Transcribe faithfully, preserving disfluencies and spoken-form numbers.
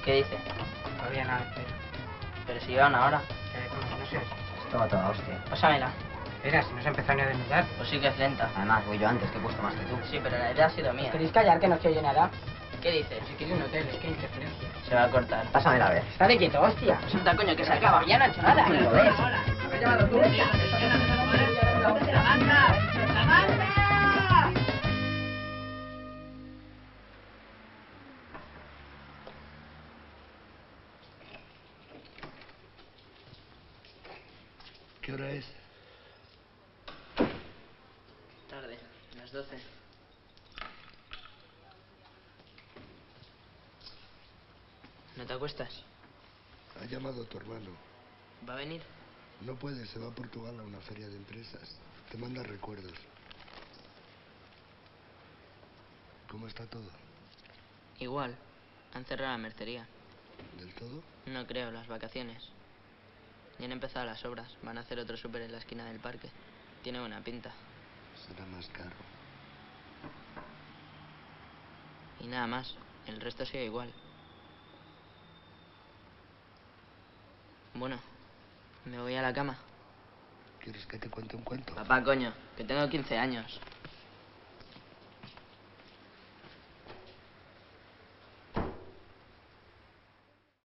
¿Qué dice? Todavía nada, espera. Pero si lleva una hora. Que como que no sé. Esto va toda hostia. Pásamela. Espera, si no se empezó ni a desnudar. Pues sí que es lenta. Además, voy yo antes, que he puesto más que tú. Sí, pero la idea ha sido mía. ¿Queréis callar que no se oye nada? ¿Qué dice? Si quiere un hotel, es que hay interferencia. Se va a cortar. Pásame la vez. Estate quieto, hostia. Resulta, coño, que se acaba. Ya no ha hecho nada. Joder. ¿Habéis llamado tú? ¿Qué hora es? Tarde, las doce. ¿No te acuestas? Ha llamado tu hermano. ¿Va a venir? No puede, se va a Portugal a una feria de empresas. Te manda recuerdos. ¿Cómo está todo? Igual. Han cerrado la mercería. ¿Del todo? No creo, las vacaciones. Ya han empezado las obras. Van a hacer otro súper en la esquina del parque. Tiene buena pinta. Será más caro. Y nada más. El resto sigue igual. Bueno, me voy a la cama. ¿Quieres que te cuente un cuento? Papá, coño, que tengo quince años.